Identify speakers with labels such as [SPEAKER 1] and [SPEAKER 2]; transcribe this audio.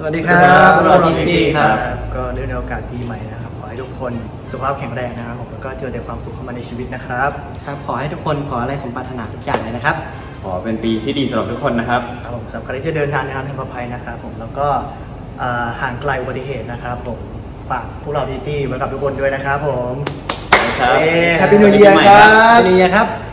[SPEAKER 1] วัสดีครับเราทีตีครับ
[SPEAKER 2] ก็เนื่องในโอกาสปีใหม่นะครับขอให้ทุกคนสุขภาพแข็งแรงนะครับผมแล้วก็เจอแต่ความสุขเข้ามาในชีวิตนะครับ
[SPEAKER 1] ครับขอให้ทุกคนขออะไรสมปรารถนาทุกอย่างเลยนะครับ
[SPEAKER 3] ขอเป็นปีที่ดีสำหรับทุกคนนะครับ
[SPEAKER 2] ครับผมสำหรับใครที่จะเดินทางในทางปลอดภัยนะครับผมแล้วก็ห่างไกลอุบัติเหตุนะครับผมฝากพวกเราทีตีไว้กับทุกคนด้วยนะครับผม
[SPEAKER 3] ครับ
[SPEAKER 2] แฮปปี้นิวเยียร์ครับ
[SPEAKER 1] นิวเยียร์ครับ